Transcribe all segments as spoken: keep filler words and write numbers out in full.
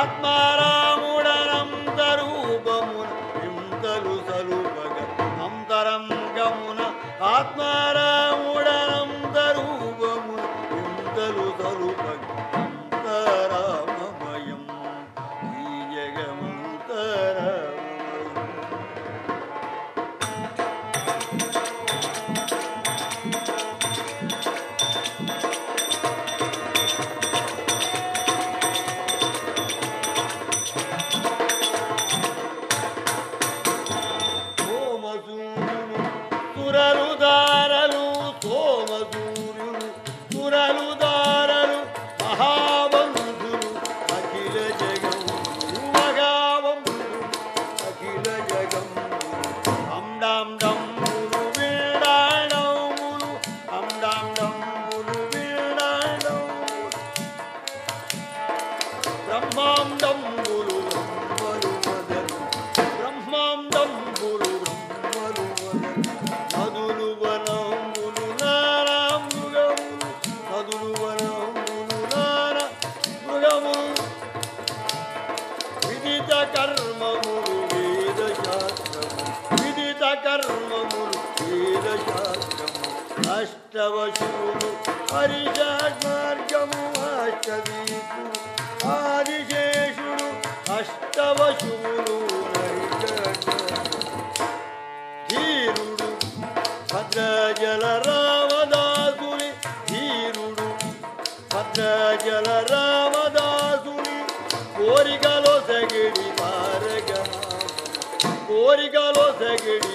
ఆత్మారాముడనంతరూపమున ఇంతలు సలుపగ అంతరంగమున ఆత్మారాముడనంతరూపమున ఇంతలు సలుపగ అంతరామమయం ఈ జగమంతరామమయం. సురలుదారలు సోమసూర్యులు సురలుదారలు మహాబంధులు అఖిల జగంబులు మహాబంధులు అఖిల జగంబులు అండాం డంబులు వీడాడములు అండాం డంబులు వీడాడములు బ్రహ్మాం డంబులు బ్రహ్మలు వదలు బ్రహ్మాం డంబులు బ్రహ్మలు వదలు నదులు వనములు నారా మృగములు నదులు వనములు నారా మృగములు విదిత కర్మములు వేద శాస్త్రము విదిత కర్మములు వేద శాస్త్రము అష్టవశులు హరిషాడ్మార్గము అష్టదీపులు ఆదిశేషుడు అష్టవశులు ధీరుడు భద్రజల రామదాసుని ధీరుడు భద్రజల రామదాసుని కోరికలో సగిడి తారగనామ కోరికలో సగిడి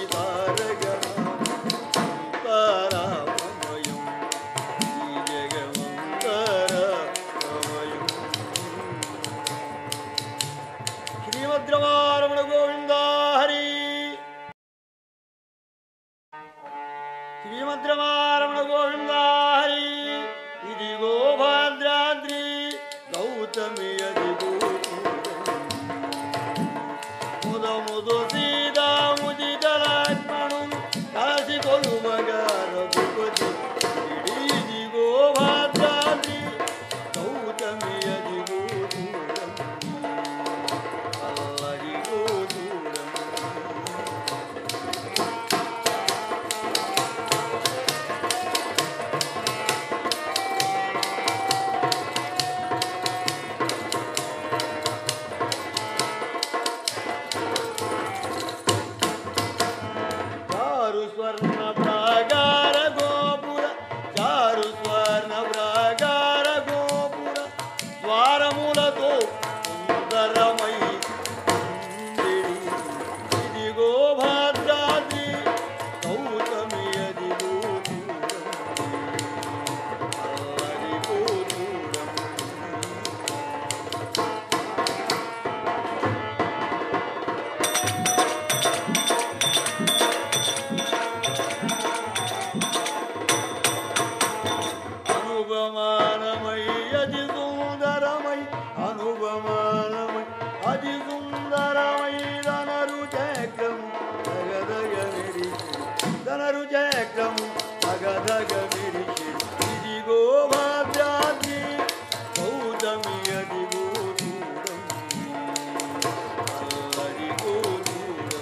తారగనామయం ఈ జగమంతరామయం. శ్రీమద్రమారమణ గోవింద హరి శ్రీమద్రమారమణ గోవింద హరి. ఇదిగో భద్రాద్రి గౌతమి అదిగో ముద ముదు సీతా ముదిత లక్ష్మణులు కాసి కొలుమగా రఘుపతి. ఇదిగో భద్రాద్రి గౌతమి అదిగో దూరం అల్లదిగో దూరం. చారు స్వర్ణ ప్రాగార గోపుర చారు స్వర్ణ ప్రాగార గోపుర ద్వారములతో సుందరమై ఉండిడి. ఇదిగో భద్రాద్రి గౌతమి అదిగో దూరం అల్లదిగో దూరం. అనుభమానమై అతి సుందరమై అనుభమానమై అతి సుందరమై ధనరు చక్రము దగదగ మెరిసి ధనరు చక్రము దగదగ మెరిసి. ఇదిగో భద్రాద్రి గౌతమి అదిగో దూరం అల్లదిగో దూరం.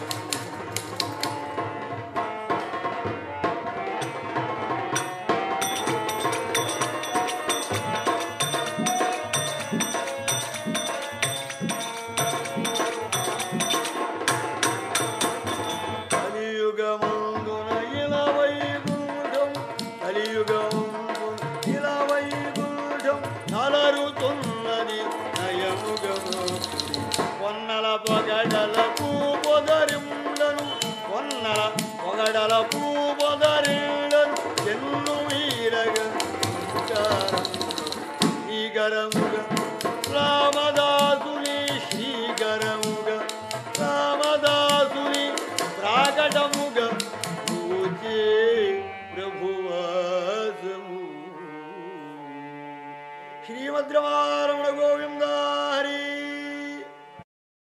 కలియుగమందున ఇలా వైకుంఠం కలియుగమందున ఇలా వైకుంఠం నలరుతున్నది నయముగము పొన్నల పొగడల పూ పొదరిండను పొన్నల పొగడల పూ